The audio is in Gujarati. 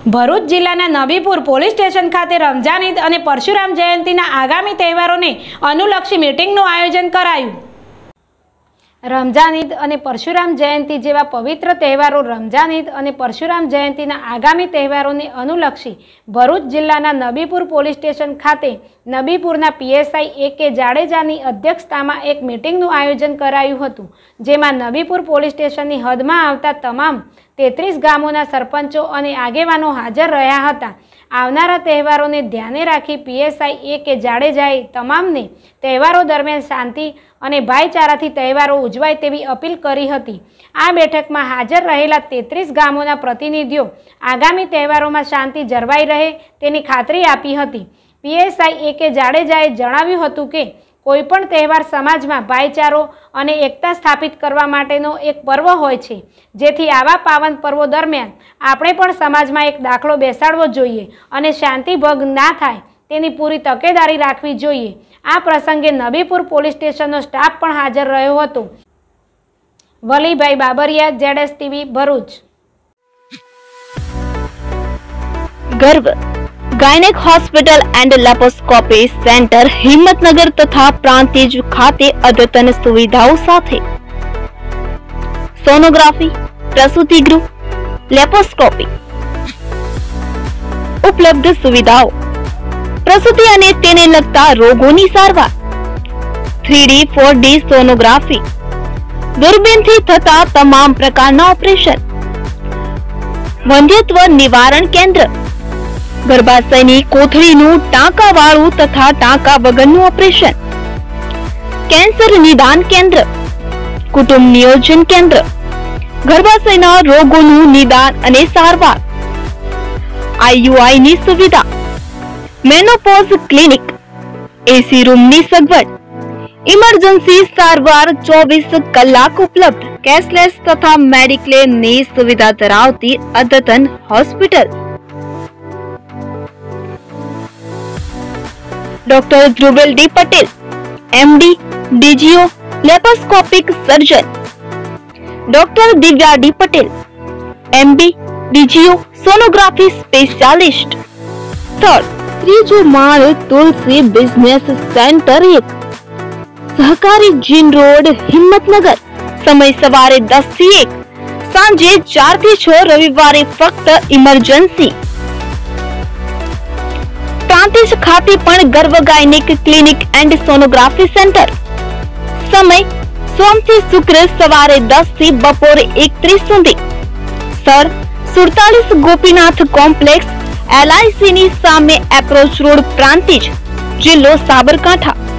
ભરૂચ જિલ્લાના નબીપુર પોલીસ સ્ટેશન ખાતે રમઝાન ઈદ અને પરશુરામ જયંતીના આગામી તહેવારોને અનુલક્ષી મીટિંગનું આયોજન કરાયું। રમઝાન ઈદ અને પરશુરામ જયંતી જેવા પવિત્ર તહેવારો રમઝાન ઈદ અને પરશુરામ જયંતીના આગામી તહેવારોને અનુલક્ષી ભરૂચ જિલ્લાના નબીપુર પોલીસ સ્ટેશન ખાતે નબીપુરના પીએસઆઈ એ.કે. જાડેજાની અધ્યક્ષતામાં એક મીટિંગનું આયોજન કરાયું હતું, જેમાં નબીપુર પોલીસ સ્ટેશનની હદમાં આવતા તમામ 33 ગામોના સરપંચો અને આગેવાનો હાજર રહ્યા હતા। આવનારા તહેવારોને ધ્યાને રાખી પીએસઆઈ એ.કે. જાડેજાએ તમામને તહેવારો દરમિયાન શાંતિ અને ભાઈચારાથી તહેવારો ઉજવાય તેવી અપીલ કરી હતી। આ બેઠકમાં હાજર રહેલા 33 ગામોના પ્રતિનિધિઓ આગામી તહેવારોમાં શાંતિ જળવાઈ રહે તેની ખાતરી આપી હતી। PSI A K. જાડેજાએ જણાવ્યું હતું કે કોઈપણ તહેવાર સમાજમાં ભાઈચારો અને એકતા સ્થાપિત કરવા માટેનો એક પર્વ હોય છે, જેથી આવા પાવન પર્વો દરમિયાન આપણે પણ સમાજમાં એક દાખલો બેસાડવો જોઈએ અને શાંતિ ભંગ ના થાય તેની પૂરી તકેદારી રાખવી જોઈએ। આ પ્રસંગે નબીપુર પોલીસ સ્ટેશનનો સ્ટાફ પણ હાજર રહ્યો હતો। Valibhai Babariya, ZS TV, Bharuch. Garv gynaec hospital and laparoscopy centre Himmatnagar तथा प्रांतिज खाते अद्यतन सुविधाओं साथे सोनोग्राफी, प्रसूति गृह, लेप्रोस्कोपी उपलब्ध सुविधाओं, प्रसूति अने तेने लगता रोगोनी सारवार, 3D 4D सोनोग्राफी, दूरबीन थी थता तमाम प्रकारना ऑपरेशन, वंध्यत्व निवारण केंद्र, गर्भाशयनी कोथळीनुं टांकावाळुं तथा टांका वगरनुं ऑपरेशन, कैंसर निदान केंद्र, कुटुंब नियोजन केंद्र, गर्भाशयना रोगोनुं निदान अने सारवार, IUI नी सुविधा, मेनोपॉज क्लिनिक, एसी रूम नी सगवड, इमरजन्सी सारवार 24 कलाक उपलब्ध, कैशलेस तथा मेडिक्लेम नी सुविधा धरावती अद्यतन hospital. Doctor Dhruvel D Patel, MD, DGO, laparoscopic surgeon, doctor Divya D Patel, MD, DGO, sonography specialist. Third, त्रीजो माळ तुलसी बिजनेस सेंटर 1, सहकारी जीन रोड, हिम्मतनगर। समय सवारे 10 થી 1, सांजे 4 થી 6, रविवारे फक्त इमरजन्सी। प्रांतिज खाते पण Garv gynaec clinic and sonography centre. समय सोम થી शुक्र सवारे 10 થી बपोरे 1:30 सुधी। सर 47 गोपीनाथ कॉम्प्लेक्स, LIC नी सामे एप्रोच रोड, प्रांतिज, जिल्लो साबरकांठा।